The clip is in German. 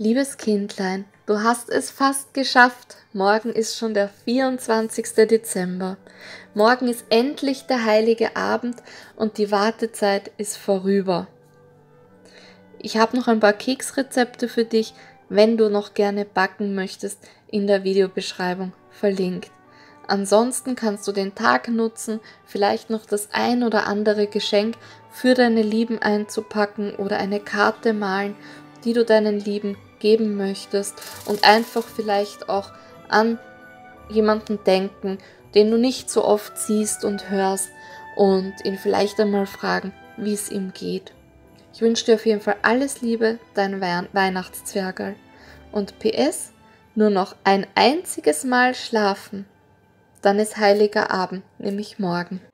Liebes Kindlein, du hast es fast geschafft. Morgen ist schon der 24. Dezember. Morgen ist endlich der heilige Abend und die Wartezeit ist vorüber. Ich habe noch ein paar Keksrezepte für dich, wenn du noch gerne backen möchtest, in der Videobeschreibung verlinkt. Ansonsten kannst du den Tag nutzen, vielleicht noch das ein oder andere Geschenk für deine Lieben einzupacken oder eine Karte malen, die du deinen Lieben geben möchtest und einfach vielleicht auch an jemanden denken, den du nicht so oft siehst und hörst und ihn vielleicht einmal fragen, wie es ihm geht. Ich wünsche dir auf jeden Fall alles Liebe, dein Weihnachtszwergerl. Und PS, nur noch ein einziges Mal schlafen, dann ist heiliger Abend, nämlich morgen.